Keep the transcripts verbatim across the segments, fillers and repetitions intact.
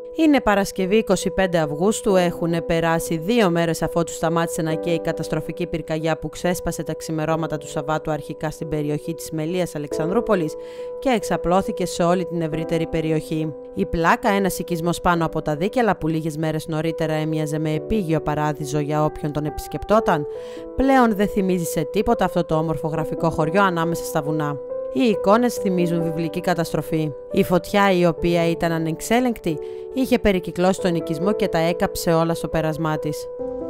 Είναι Παρασκευή εικοστή πέμπτη Αυγούστου, έχουν περάσει δύο μέρες αφότου σταμάτησε να καίει η καταστροφική πυρκαγιά που ξέσπασε τα ξημερώματα του Σαββάτου αρχικά στην περιοχή της Μελίας Αλεξανδρούπολης και εξαπλώθηκε σε όλη την ευρύτερη περιοχή. Η πλάκα, ένας οικισμός πάνω από τα Δίκελα που λίγες μέρες νωρίτερα έμοιαζε με επίγειο παράδεισο για όποιον τον επισκεπτόταν, πλέον δεν θυμίζει σε τίποτα αυτό το όμορφο γραφικό χωριό ανάμεσα στα βουνά. Οι εικόνες θυμίζουν βιβλική καταστροφή. Η φωτιά, η οποία ήταν ανεξέλεγκτη, είχε περικυκλώσει τον οικισμό και τα έκαψε όλα στο πέρασμά της.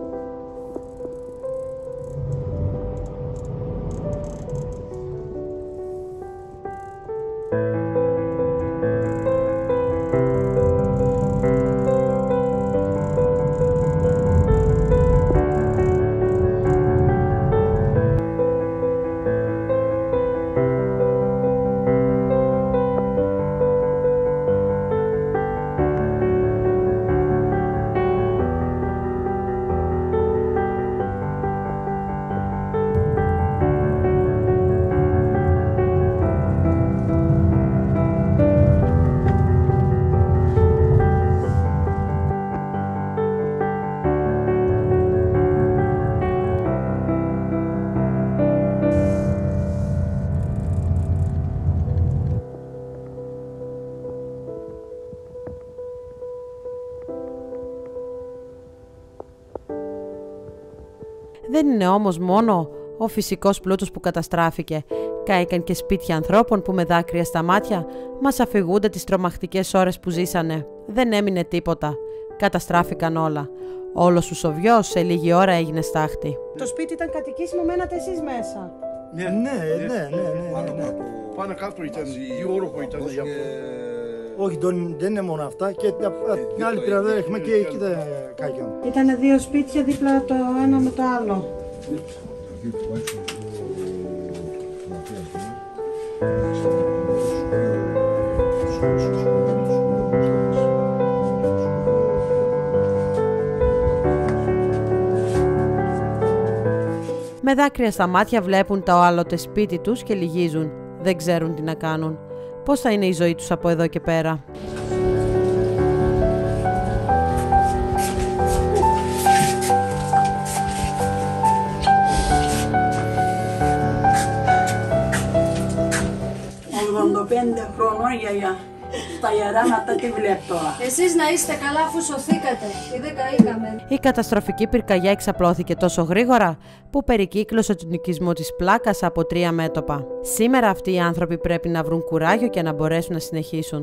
Δεν είναι όμως μόνο ο φυσικός πλούτος που καταστράφηκε. Κάηκαν και σπίτια ανθρώπων που με δάκρυα στα μάτια μας αφηγούνται τις τρομακτικές ώρες που ζήσανε. Δεν έμεινε τίποτα. Καταστράφηκαν όλα. Όλος ο Σοβιός σε λίγη ώρα έγινε στάχτη. Το σπίτι ήταν κατοικήσιμο, μένατε εσείς μέσα? Ναι, ναι, ναι, ναι, ναι. Πάνω κάτω ήταν, η όροφο ήταν. Όχι, δεν είναι μόνο αυτά, και την άλλη πλευρά έχουμε και εκεί τα κάκια. Ήτανε δύο σπίτια δίπλα το ένα με το άλλο. Με δάκρυα στα μάτια βλέπουν το άλλοτε σπίτι τους και λυγίζουν. Δεν ξέρουν τι να κάνουν. Πώς θα είναι η ζωή τους από εδώ και πέρα? ογδόντα πέντε χρονών γιαγιά. Στα ιερά να τα τι βλέπω τώρα. Εσείς να είστε καλά αφού σωθήκατε. Είδε καήκαμε. Η καταστροφική πυρκαγιά εξαπλώθηκε τόσο γρήγορα που περικύκλωσε τον οικισμό της πλάκας από τρία μέτωπα. Σήμερα αυτοί οι άνθρωποι πρέπει να βρουν κουράγιο και να μπορέσουν να συνεχίσουν.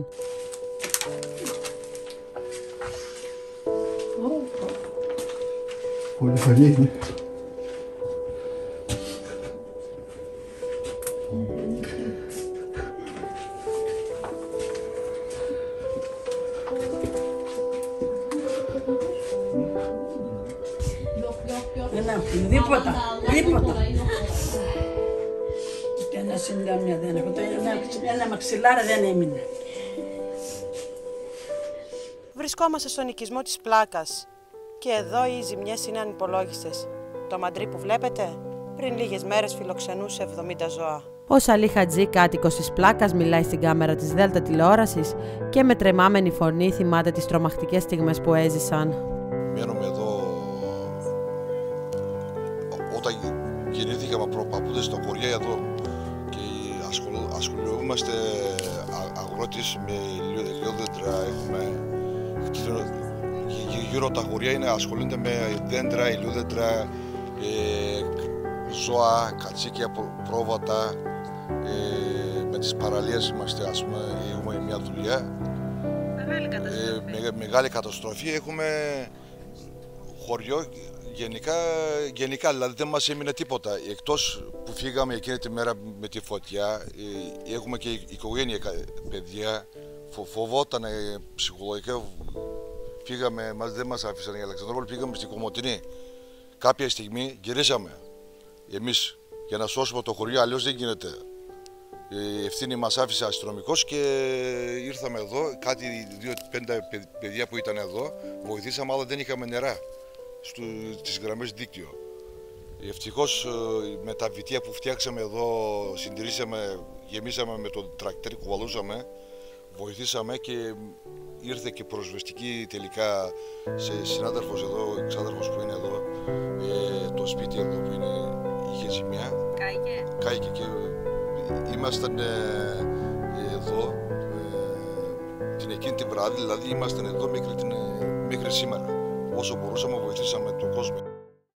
Τίποτα, τίποτα. Ένα συντάμια δεν έχω, ένα μαξιλάρι δεν έμεινε. Βρισκόμαστε στον οικισμό της πλάκας και εδώ οι ζημιές είναι ανυπολόγιστες. Το μαντρί που βλέπετε πριν λίγες μέρες φιλοξενούσε εβδομήντα ζώα. Ο Σαλί Χατζή, κάτοικος της πλάκας, μιλάει στην κάμερα της Δέλτα τηλεόρασης και με τρεμάμενη φωνή θυμάται τις τρομακτικές στιγμές που έζησαν. Μένουμε εδώ. Όταν γεννήθηκαμε προπαππούδες στο χωριό εδώ και ασχολούμαστε αγρότης με ηλιόδεντρα, έχουμε γύρω από τα χωριά είναι, ασχολούνται με δέντρα, ηλιόδεντρα, ε, ζώα, κατσίκια, πρόβατα, ε, με τις παραλίες είμαστε, ας πούμε, έχουμε μια δουλειά. Μεγάλη καταστροφή. Ε, με, μεγάλη καταστροφή, έχουμε χωριό. Γενικά, γενικά, δηλαδή δεν μας έμεινε τίποτα. Εκτός που φύγαμε εκείνη τη μέρα με τη φωτιά, έχουμε και οικογένεια, παιδιά, φοβόταν ψυχολογικά. Φύγαμε, μας, δεν μας άφησαν η Αλεξανδρούπολη, πήγαμε στην Κομοτηνή. Κάποια στιγμή γυρίσαμε εμείς για να σώσουμε το χωριό, αλλιώς δεν γίνεται. Η ευθύνη μας άφησε αστυνομικός και ήρθαμε εδώ. Κάτι δύο πέντε παιδιά που ήταν εδώ βοηθήσαμε, αλλά δεν είχαμε νερά στις γραμμές δίκτυο. Ευτυχώς με τα βιτία που φτιάξαμε εδώ, συντηρήσαμε, γεμίσαμε με το τρακτέρ, κουβαλούσαμε, βοηθήσαμε και ήρθε και προσβεστική τελικά σε συνάδελφος εδώ, εξάδελφος που είναι εδώ, ε, το σπίτι εδώ που είναι, είχε ζημιά. Κάηκε. Κάηκε και ήμασταν ε, εδώ ε, την εκείνη τη βράδυ, δηλαδή ήμασταν εδώ μέχρι, την, μέχρι σήμερα. Όσο μπορούσαμε βοηθήσαμε τον κόσμο.